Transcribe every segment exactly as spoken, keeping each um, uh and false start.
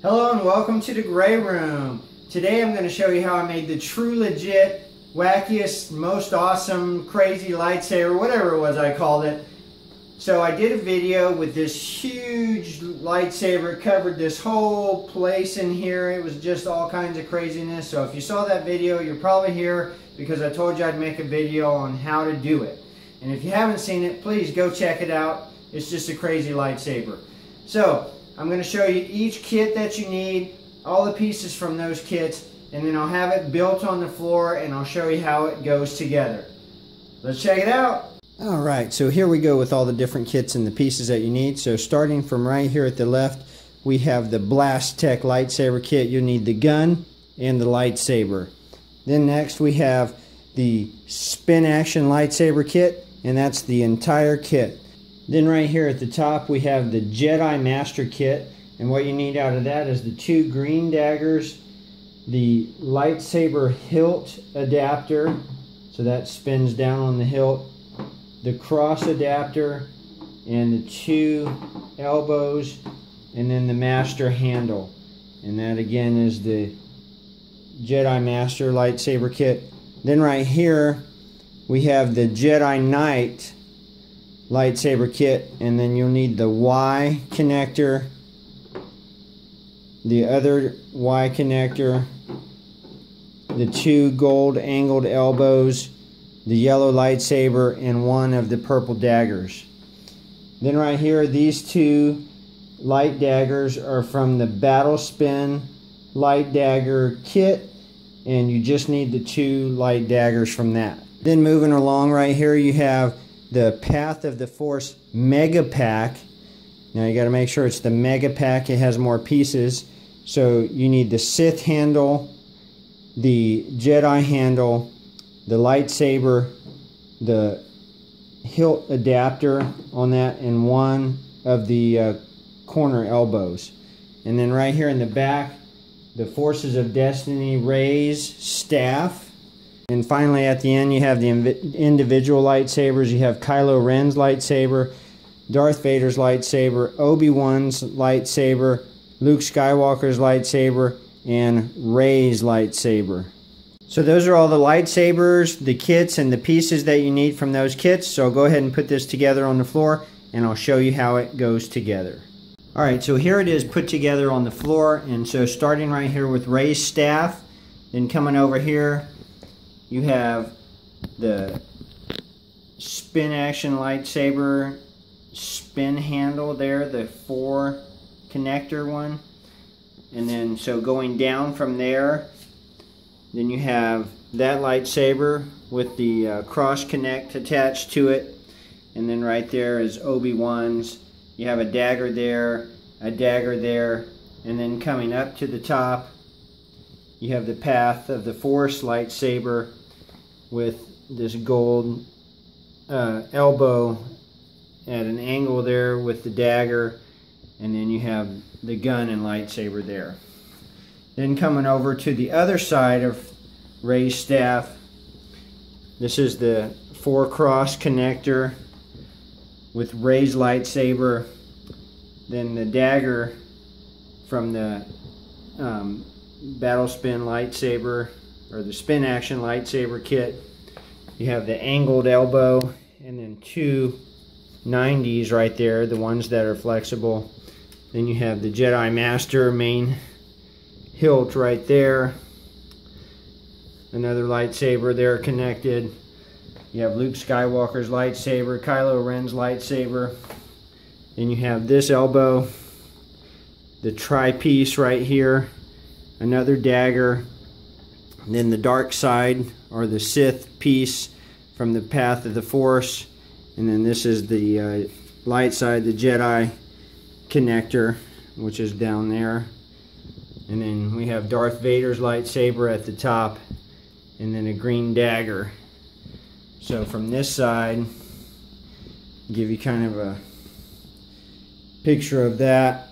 Hello and welcome to the Gray Room. Today I'm going to show you how I made the true legit, wackiest, most awesome, crazy lightsaber, whatever it was I called it. So I did a video with this huge lightsaber. It covered this whole place in here. It was just all kinds of craziness. So if you saw that video, you're probably here because I told you I'd make a video on how to do it. And if you haven't seen it, please go check it out. It's just a crazy lightsaber. So I'm going to show you each kit that you need, all the pieces from those kits, and then I'll have it built on the floor and I'll show you how it goes together. Let's check it out. Alright, so here we go with all the different kits and the pieces that you need. So starting from right here at the left, we have the Blast Tech lightsaber kit. You'll need the gun and the lightsaber. Then next we have the Spin Action lightsaber kit, and that's the entire kit. Then right here at the top we have the Jedi Master Kit, and what you need out of that is the two green daggers, the lightsaber hilt adapter, so that spins down on the hilt, the cross adapter, and the two elbows, and then the master handle. And that again is the Jedi Master lightsaber kit. Then right here we have the Jedi Knight lightsaber kit, and then you'll need the Y connector, the other Y connector, the two gold angled elbows, the yellow lightsaber, and one of the purple daggers. Then right here, these two light daggers are from the Battle Spin light dagger kit, and you just need the two light daggers from that. Then moving along right here, you have the Path of the Force Mega Pack. Now you got to make sure it's the Mega Pack. It has more pieces. So you need the Sith handle, the Jedi handle, the lightsaber, the hilt adapter on that, and one of the uh, corner elbows. And then right here in the back, the Forces of Destiny Rey's staff. And finally at the end you have the individual lightsabers. You have Kylo Ren's lightsaber, Darth Vader's lightsaber, Obi-Wan's lightsaber, Luke Skywalker's lightsaber, and Rey's lightsaber. So those are all the lightsabers, the kits, and the pieces that you need from those kits. So I'll go ahead and put this together on the floor and I'll show you how it goes together. Alright, so here it is put together on the floor. And so starting right here with Rey's staff, then coming over here you have the Spin Action lightsaber spin handle there, the four connector one. And then so going down from there, then you have that lightsaber with the uh, cross connect attached to it. And then right there is Obi-Wan's. You have a dagger there, a dagger there, and then coming up to the top you have the Path of the Force lightsaber with this gold uh, elbow at an angle there with the dagger, and then you have the gun and lightsaber there. Then coming over to the other side of Rey's staff, this is the four cross connector with Rey's lightsaber, then the dagger from the um, Battle Spin lightsaber, or the Spin Action lightsaber kit. You have the angled elbow, and then two nineties right there, the ones that are flexible. Then you have the Jedi Master main hilt right there, another lightsaber there connected. You have Luke Skywalker's lightsaber, Kylo Ren's lightsaber. Then you have this elbow, the tri-piece right here, another dagger, and then the dark side, or the Sith piece from the Path of the Force. And then this is the uh, light side, the Jedi connector, which is down there. And then we have Darth Vader's lightsaber at the top, and then a green dagger. So from this side, give you kind of a picture of that,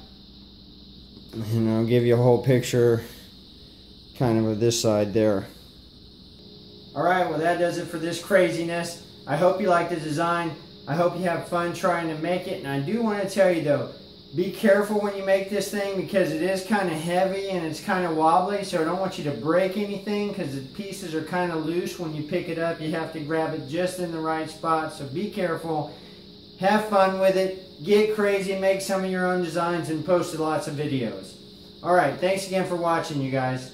and I'll give you a whole picture kind of of this side there. Alright, well that does it for this craziness. I hope you like the design. I hope you have fun trying to make it. And I do want to tell you though, Be careful when you make this thing because it is kind of heavy and it's kind of wobbly, so I don't want you to break anything because the pieces are kind of loose when you pick it up. You have to grab it just in the right spot, so be careful. Have fun with it. Get crazy, make some of your own designs, and post lots of videos. Alright, thanks again for watching, you guys.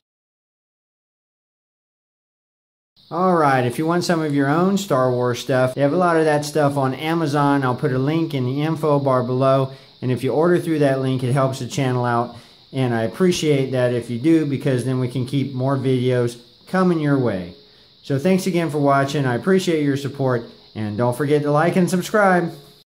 Alright, if you want some of your own Star Wars stuff, they have a lot of that stuff on Amazon. I'll put a link in the info bar below. And if you order through that link, it helps the channel out. And I appreciate that if you do, because then we can keep more videos coming your way. So thanks again for watching. I appreciate your support. And don't forget to like and subscribe.